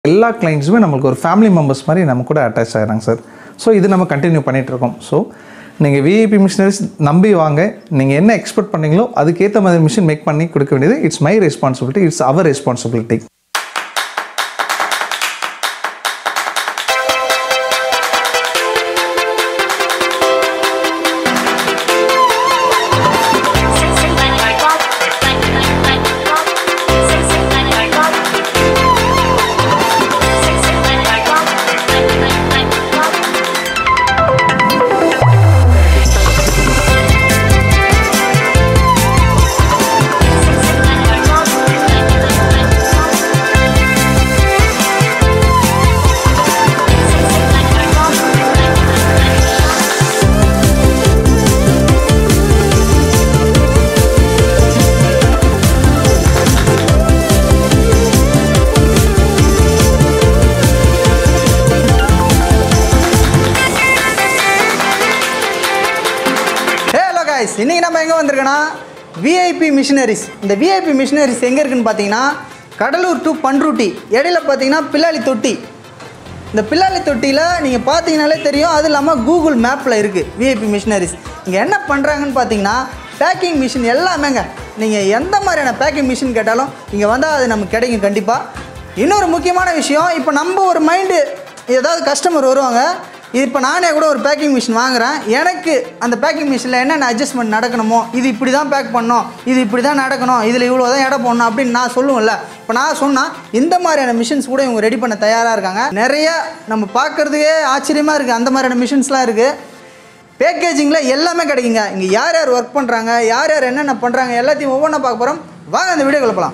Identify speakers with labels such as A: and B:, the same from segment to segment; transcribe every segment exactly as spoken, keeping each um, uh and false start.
A: எல்லா கிளைண்ட்ஸுமே நமக்கு ஒரு ஃபேமிலி மெம்பர்ஸ் மாதிரி நம்ம கூட அட்டாச் ஆகிறாங்க சார். ஸோ இது நம்ம கண்டினியூ பண்ணிகிட்டு இருக்கோம். ஸோ நீங்கள் விஐபி மிஷினரிஸ் நம்பி வாங்க, நீங்கள் என்ன எக்ஸ்பெக்ட் பண்ணீங்களோ அதுக்கேற்ற மாதிரி மிஷின் மேக் பண்ணி கொடுக்க வேண்டியது it's my responsibility, it's our responsibility.
B: இன்னைக்கு நம்ம எங்கே வந்திருக்கோன்னா விஐபி மிஷினரிஸ். இந்த விஐபி மிஷினரிஸ் எங்கே இருக்குதுன்னு பார்த்தீங்கன்னா கடலூர் டு பண்ருட்டி இடையில பார்த்தீங்கன்னா பில்லாலி தொட்டி. இந்த பில்லாலி தொட்டியில் நீங்கள் பார்த்தீங்கனாலே தெரியும், அது இல்லாமல் கூகுள் மேப்பில் இருக்குது விஐபி மிஷினரிஸ். இங்கே என்ன பண்ணுறாங்கன்னு பார்த்தீங்கன்னா பேக்கிங் மிஷின் எல்லாமேங்க. நீங்கள் எந்த மாதிரியான பேக்கிங் மிஷின் கேட்டாலும் இங்கே வந்தால் அது நமக்கு கிடைக்கும் கண்டிப்பாக. இன்னொரு முக்கியமான விஷயம், இப்போ நம்ம ஒரு மைண்டு ஏதாவது கஸ்டமர் வருவாங்க, இப்போ நானே கூட ஒரு பேக்கிங் மிஷின் வாங்குகிறேன், எனக்கு அந்த பேக்கிங் மிஷினில் என்னென்ன அட்ஜஸ்ட்மெண்ட் நடக்கணுமோ, இது இப்படி தான் பேக் பண்ணணும், இது இப்படி தான் நடக்கணும், இதில் இவ்வளோ தான் எடை போடணும் அப்படின்னு நான் சொல்லுவேன்ல. இப்போ நான் சொன்னால் இந்த மாதிரியான மிஷின்ஸ் கூட இவங்க ரெடி பண்ண தயாராக இருக்காங்க. நிறைய நம்ம பார்க்குறதுக்கே ஆச்சரியமாக இருக்குது, அந்த மாதிரியான மிஷின்ஸ்லாம் இருக்குது. பேக்கேஜிங்கில் எல்லாமே கிடைக்குங்க. இங்கே யார் யார் ஒர்க் பண்ணுறாங்க, யார் யார் என்னென்ன பண்ணுறாங்க எல்லாத்தையும் ஒவ்வொன்றா பார்க்க போகிறோம். வாங்க அந்த வீடியோ கிளப்பலாம்.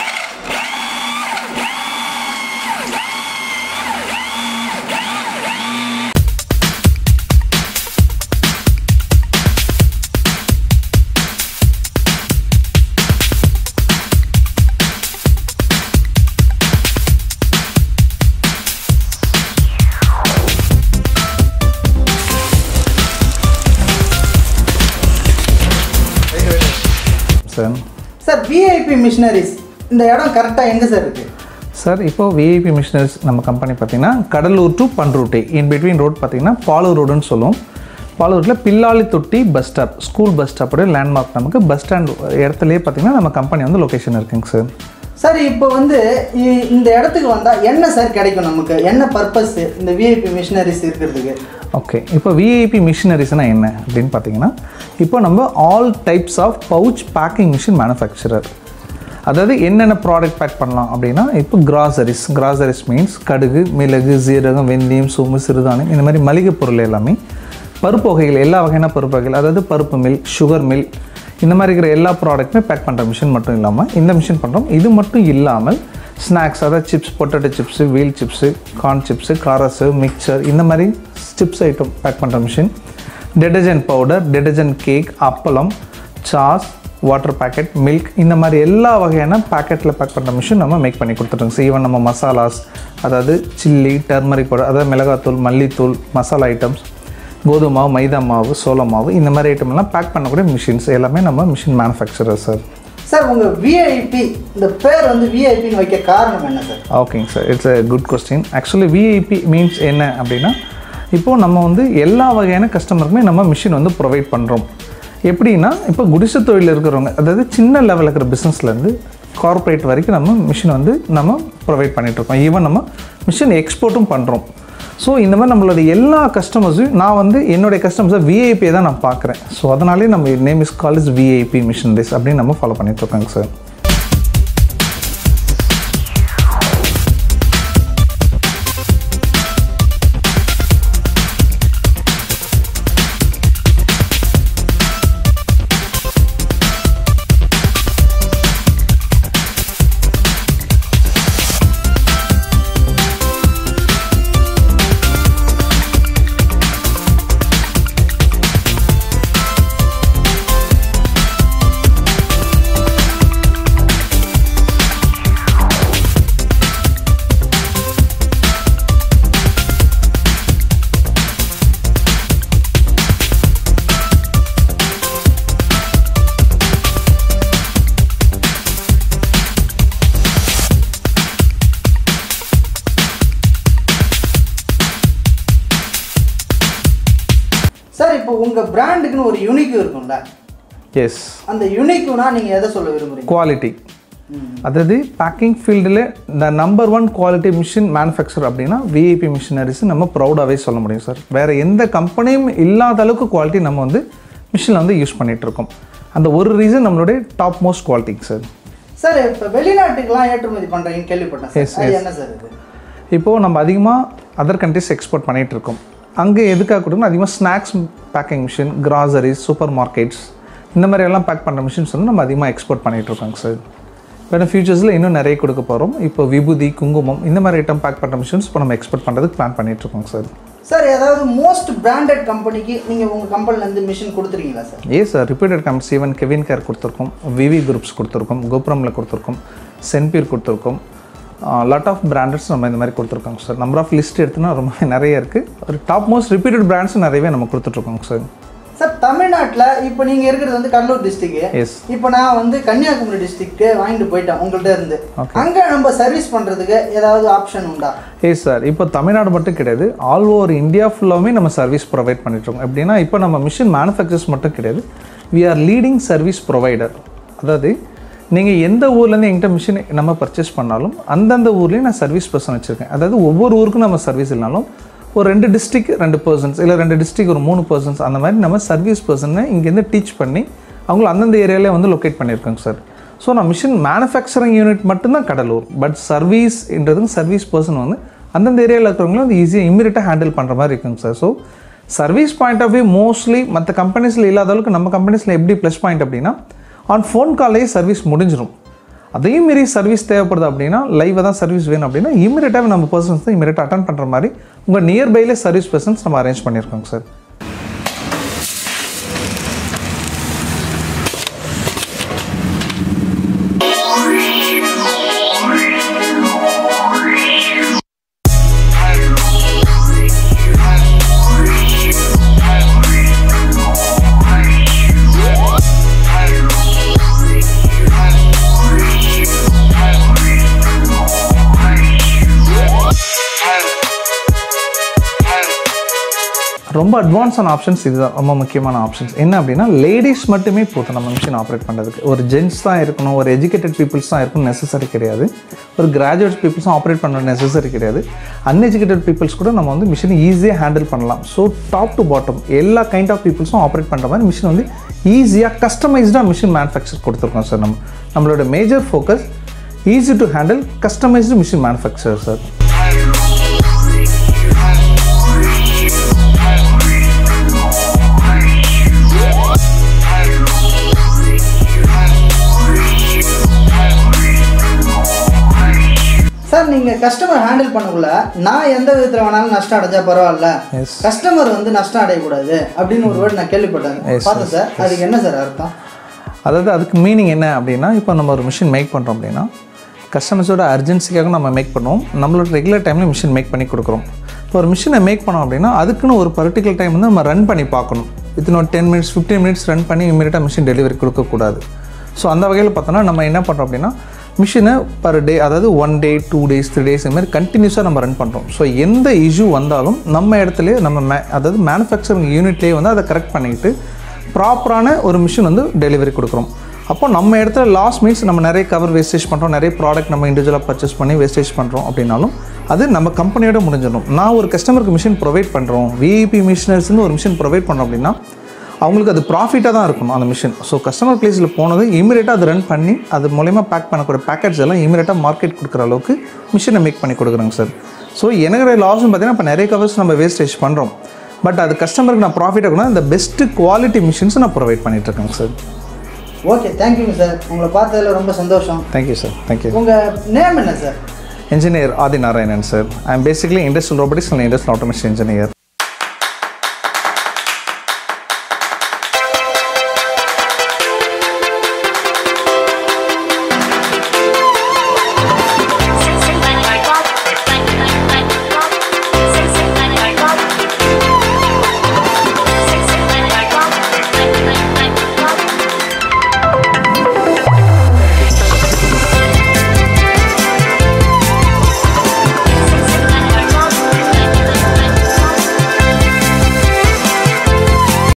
B: சார் விஐபி மிஷினரிஸ் இந்த இடம் கரெக்டாக எங்கே சார் இருக்குது?
A: சார் இப்போ விஐபி மிஷினரிஸ் நம்ம கம்பெனி பார்த்திங்கன்னா Cuddalore to Panruti in between road பார்த்திங்கன்னா பாலூர் ரோடுன்னு சொல்லுவோம். பாலூரில் Pillali Thotti bus stop, school bus ஸ்டாப்போட லேண்ட்மார்க், நமக்கு பஸ் ஸ்டாண்ட் இடத்துலேயே பார்த்திங்கன்னா நம்ம கம்பெனி வந்து லொக்கேஷன் இருக்குங்க சார்.
B: சார் இப்போ வந்து இந்த இடத்துக்கு வந்தால் என்ன சார் கிடைக்கும், நமக்கு என்ன பர்பஸ் இந்த விஐபி மிஷினரிஸ் இருக்கிறதுக்கு?
A: ஓகே, இப்போ விஐபி மிஷினரிஸ்னால் என்ன அப்படின்னு பார்த்தீங்கன்னா, இப்போ நம்ம all types of pouch packing machine manufacturer. அதாவது என்னென்ன ப்ராடக்ட் பேக் பண்ணலாம் அப்படின்னா, இப்போ கிராசரிஸ், கிராசரிஸ் மீன்ஸ் கடுகு, மிளகு, சீரகம், வெந்தயம், சோம்பு, சிறுதானியம், இந்த மாதிரி மளிகை பொருள் எல்லாமே, பருப்பு வகைகள், எல்லா வகையான பருப்பு வகைகள், அதாவது பருப்பு மில், சுகர் மில், இந்த மாதிரி இருக்கிற எல்லா ப்ராடக்ட்டுமே பேக் பண்ணுற மிஷின் மட்டும் இல்லாமல் இந்த மிஷின் பண்ணுறோம். இது மட்டும் இல்லாமல் ஸ்நாக்ஸ், அதாவது chips, potato chips, wheel chips, corn chips, காரஸு, மிக்சர், இந்த மாதிரி சிப்ஸ் ஐட்டம் பேக் பண்ணுற machine, detergent powder, detergent cake, அப்பளம், சாஸ், வாட்டர் பேக்கெட், மில்க், இந்த மாதிரி எல்லா வகையான பேக்கெட்டில் பேக் பண்ணுற மிஷின் நம்ம மேக் பண்ணி கொடுத்துட்டோங்க சார். ஈவன் நம்ம மசாலாஸ், அதாவது சில்லி, டர்மரிக் பவுடர், அதாவது மிளகாத்தூள், மல்லித்தூள், மசாலா ஐட்டம்ஸ், கோதுமை மாவு, மைதா மாவு, சோள மாவு, இந்த மாதிரி ஐட்டம்லாம் பேக் பண்ணக்கூடிய மிஷின்ஸ் எல்லாமே நம்ம மிஷின் மேனுஃபேக்சரர் சார்.
B: சார் உங்கள் விஐபி இந்த பேர் வந்து விஐபின்னு வைக்க காரணம் என்ன சார்?
A: ஓகேங்க sir, it's a good question. Actually VIP means என்ன அப்படின்னா, இப்போது நம்ம வந்து எல்லா வகையான கஸ்டமருக்குமே நம்ம மிஷின் வந்து ப்ரொவைட் பண்ணுறோம். எப்படின்னா, இப்போ குடிசை தொழில் இருக்கிறவங்க, அதாவது சின்ன லெவலில் இருக்கிற பிஸ்னஸ்லேருந்து கார்ப்பரேட் வரைக்கும் நம்ம மிஷின் வந்து நம்ம ப்ரொவைட் பண்ணிகிட்ருக்கோம். ஈவன் நம்ம மிஷின் எக்ஸ்போர்ட்டும் பண்ணுறோம். ஸோ இந்த மாதிரி நம்மளுடைய எல்லா கஸ்டமர்ஸையும் நான் வந்து என்னுடைய கஸ்டமர்ஸை விஐபியை தான் நான் பார்க்குறேன். ஸோ அதனாலே நம்ம name is call is VIP machineries அப்படின்னு நம்ம ஃபாலோ பண்ணிகிட்ருக்கோங்க சார்.
B: சார் இப்போ உங்கள் பிராண்டுக்குன்னு ஒரு யூனிக் இருக்கும்ல?
A: எஸ்.
B: அந்த யூனிக்னா நீங்கள் எதை சொல்ல விரும்புகிறீங்க?
A: குவாலிட்டி. அதாவது பேக்கிங் ஃபீல்டில் இந்த number one quality machine manufacture அப்படின்னா விஐபி மிஷினரிஸ் நம்ம ப்ரௌடாகவே சொல்ல முடியும் சார். வேறு எந்த கம்பெனியும் இல்லாத அளவுக்கு குவாலிட்டி நம்ம வந்து மிஷினில் வந்து யூஸ் பண்ணிகிட்ருக்கோம். அந்த ஒரு ரீசன் நம்மளுடைய டாப் மோஸ்ட் குவாலிட்டிங்க சார்.
B: சார் இப்போ வெளிநாட்டுக்கெலாம் ஏற்றுமதி பண்ணுறீங்கன்னு கேள்விப்பட்டேன். அது என்ன சார் இது? இப்போது
A: நம்ம அதிகமாக அதர் கண்ட்ரிஸ் எக்ஸ்போர்ட் பண்ணிகிட்ருக்கோம். அங்கே எதுக்காக கொடுக்கணும், அதிகமாக snacks packing machine, groceries, supermarkets இந்த மாதிரி எல்லாம் பேக் பண்ணுற மிஷின்ஸ் வந்து நம்ம அதிகமாக எக்ஸ்போர்ட் பண்ணிகிட்ருக்கோங்க சார். இப்போ ஃபியூச்சர்ஸில் இன்னும் நிறைய கொடுக்க போகிறோம். இப்போ விபூதி, குங்குமம் இந்த மாதிரி ஐட்டம் பேக் பண்ணுற மிஷின்ஸ் இப்போ நம்ம எக்ஸ்போர்ட் பண்ணுறதுக்கு பிளான் பண்ணிகிட்ருக்கோங்க சார்.
B: சார் ஏதாவது மோஸ்ட் பிராண்டட் கம்பெனிக்கு நீங்கள் உங்கள் கம்பெனிலேருந்து மிஷின் கொடுத்துருக்கீங்களா சார்?
A: ஏ sir, repeated companies even CavinKare கொடுத்துருக்கோம், விவி குரூப்ஸ் கொடுத்துருக்கோம், கோபுரமில் கொடுத்துருக்கோம், சென்பீர் கொடுத்துருக்கோம், லாட் ஆஃப் பிராண்டட்ஸ் நம்ம இந்த மாதிரி கொடுத்துருக்கோங்க சார். நம்பர் ஆஃப் லிஸ்ட் எடுத்துனா ரொம்ப நிறைய இருக்குது. ஒரு டாப் மோஸ்ட் ரிப்பீட்டட் பிராண்ட்ஸ் நிறையவே நம்ம கொடுத்துட்ருக்கோங்க சார்.
B: சார் தமிழ்நாட்டில் இப்போ நீங்கள் இருக்கிறது வந்து கடலூர் டிஸ்ட்ரிக்ட்.
A: எஸ்.
B: இப்போ நான் வந்து கன்னியாகுமரி டிஸ்ட்ரிக்ட்டு வாங்கிட்டு போயிட்டேன் உங்கள்கிட்ட இருந்து. அங்கே நம்ம சர்வீஸ் பண்ணுறதுக்கு ஏதாவது ஆப்ஷன் உண்டா?
A: Yes sir. இப்போ தமிழ்நாடு மட்டும் கிடையாது, ஆல் ஓவர் இந்தியா ஃபுல்லாகவே நம்ம சர்வீஸ் ப்ரொவைட் பண்ணிட்டுருக்கோம். எப்படின்னா இப்போ நம்ம மிஷின் மேனுஃபேக்சர்ஸ் மட்டும் கிடையாது, we are leading service provider. அதாவது நீங்கள் எந்த ஊர்லேருந்து எங்கிட்ட மிஷின் நம்ம பர்ச்சேஸ் பண்ணாலும் அந்தந்த ஊர்லேயும் நான் சர்வீஸ் பர்சன் வச்சுருக்கேன். அதாவது ஒவ்வொரு ஊருக்கும் நம்ம சர்வீஸ் இல்லைனாலும் ஒரு ரெண்டு டிஸ்ட்ரிக் ரெண்டு பர்சன்ஸ் இல்லை ரெண்டு டிஸ்ட்ரிக் ஒரு மூணு பர்சன்ஸ் அந்த மாதிரி நம்ம சர்வீஸ் பர்சனை இங்கேருந்து டீச் பண்ணி அவங்கள அந்தந்த ஏரியாவிலே வந்து லொக்கேட் பண்ணியிருக்கோங்க சார். ஸோ நான் மிஷின் மேனுஃபேக்சரிங் யூனிட் மட்டும்தான் கடலூர், பட் சர்வீஸ்ன்றதுக்கு சர்வீஸ் பர்சன் வந்து அந்தந்த ஏரியாவில் இருக்கிறவங்களும் வந்து ஈஸியாக இமீடியட்டாக ஹேண்டில் பண்ணுற மாதிரி இருக்குங்க sir. So service point of view mostly மற்ற கம்பெனிஸில் இல்லாத அளவுக்கு நம்ம கம்பெனிஸில் எப்படி ப்ளஸ் பாயிண்ட் அப்படின்னா ஆன் ஃபோன் கால்லேயே சர்வீஸ் முடிஞ்சிடும். அதையும் மீறி சர்வீஸ் தேவைப்படுது அப்படின்னா லைவாக தான் சர்வீஸ் வேணும் அப்படின்னா இமீடியட்டாக நம்ம பர்சன்ஸ் தான் இமீடியட்டாக அட்டன் பண்ணுற மாதிரி உங்கள் நியர்பைலே சர்வீஸ் பர்சன்ஸ் நம்ம அரேஞ்ச் பண்ணியிருக்கோங்க சார். ரொம்ப அட்வான்ஸான ஆப்ஷன்ஸ் இதுதான், ரொம்ப முக்கியமான ஆப்ஷன்ஸ். என்ன அப்படின்னா லேடிஸ் மட்டுமே போதும் நம்ம மிஷின் ஆப்ரேட் பண்ணுறதுக்கு. ஒரு ஜென்ட்ஸ் தான் இருக்கணும், ஒரு எஜுகேட்டட் பீப்புள்ஸ் தான் இருக்கணும் நெசசரி கிடையாது. ஒரு கிராஜுவேட் பீப்புள்ஸும் ஆப்ரேட் பண்ண நெசசரி கிடையாது. அன்எஜுகேட்டட் பீப்புள்ஸ் கூட நம்ம வந்து மிஷினை ஈஸியாக ஹேண்டில் பண்ணலாம். ஸோ டாப் டு பாட்டம் எல்லா கைண்ட் ஆஃப் பீப்புள்ஸும் ஆப்ரேட் பண்ணுற மாதிரி மிஷின் வந்து ஈஸியாக கஸ்டமைஸ்டாக மிஷின் மேனுஃபேக்சர் கொடுத்துருக்கோம் சார். நம்ம நம்மளோட major focus easy to handle customized machine manufacture sir.
B: Sir நீங்கள் கஸ்டமர் ஹேண்டில் பண்ணக்குள்ள நான் எந்த விதத்தில் வேணாலும் நஷ்டம் அடைஞ்சா பரவாயில்ல, கஸ்டமர் வந்து நஷ்டம் அடையக்கூடாது அப்படின்னு ஒரு வேர்டு நான் கேள்விப்பட்டேன் பார்த்தேன் சார். அதுக்கு என்ன சார் அர்த்தம்?
A: அதாவது அதுக்கு மீனிங் என்ன அப்படின்னா, இப்போ நம்ம ஒரு மிஷின் மேக் பண்ணுறோம் அப்படின்னா கஸ்டமர்ஸோட அர்ஜென்சிக்காக நம்ம மேக் பண்ணுவோம். நம்மளோட ரெகுலர் டைமில் மிஷின் மேக் பண்ணி கொடுக்குறோம். இப்போ ஒரு மிஷினை மேக் பண்ணோம் அப்படின்னா அதுக்குன்னு ஒரு பர்டிகுலர் டைம் வந்து நம்ம ரன் பண்ணி பார்க்கணும். வித்தின் ஒரு ten minutes fifteen minutes run பண்ணி இமீடியட்டாக மிஷின் டெலிவரி கொடுக்கக்கூடாது. ஸோ அந்த வகையில் பார்த்தோன்னா நம்ம என்ன பண்ணுறோம் அப்படின்னா மிஷினை பர் டே, அதாவது one day two days three days இந்த மாதிரி கண்டினியூஸாக நம்ம ரன் பண்ணுறோம். ஸோ எந்த இஷ்யூ வந்தாலும் நம்ம இடத்துலையே நம்ம மே அதாவது மேனுஃபேக்சரிங் யூனிட்லேயே வந்து அதை கரெக்ட் பண்ணிக்கிட்டு ப்ராப்பரான ஒரு மிஷின் வந்து டெலிவரி கொடுக்குறோம். அப்போ நம்ம இடத்துல லாஸ் மீன்ஸ் நம்ம நிறைய கவர் வேஸ்டேஜ் பண்ணுறோம், நிறைய ப்ராடக்ட் நம்ம இண்டிவிஜுவலாக பர்ச்சேஸ் பண்ணி வேஸ்டேஜ் பண்ணுறோம் அப்படின்னாலும் அது நம்ம கம்பெனியோட முடிஞ்சிடும். நான் ஒரு கஸ்டமருக்கு மிஷின் ப்ரொவைட் பண்ணுறோம், விஐபி மிஷினர்ஸ்னு ஒரு மிஷின் ப்ரொவைட் பண்ணுறோம் அப்படின்னா அவங்களுக்கு அது ப்ராஃபிட்டாக தான் இருக்கணும் அந்த மிஷின். ஸோ கஸ்டமர் பிளேஸில் போனது இமீடியட்டாக அது ரன் பண்ணி அது மூலயமா பேக் பண்ணக்கூடிய பேக்கெட்ஸ் எல்லாம் இமீடியட்டாக மார்க்கெட் கொடுக்குற அளவுக்கு மிஷினை மேக் பண்ணி கொடுக்குறாங்க சார். ஸோ எனக்கு லாஸ்ன்னு பார்த்தீங்கன்னா இப்போ நிறைய கவர்ஸ் நம்ம வேஸ்டேஜ் பண்ணுறோம், பட் அது கஸ்டமருக்கு நான் ப்ராஃபிட்டாக இருக்கணும் இந்த பெஸ்ட்டு குவாலிட்டி மிஷின்ஸ் நான் ப்ரொவைட் பண்ணிகிட்ருக்கேங்க சார்.
B: ஓகே, தேங்க்யூங்க சார். உங்களை பார்த்ததில் ரொம்ப சந்தோஷம்.
A: Thank you sir. தேங்க்யூ.
B: உங்கள் நேம் என்ன sir?
A: Engineer Adi Narayanan sir. I am basically industrial robotics and industrial automation engineer.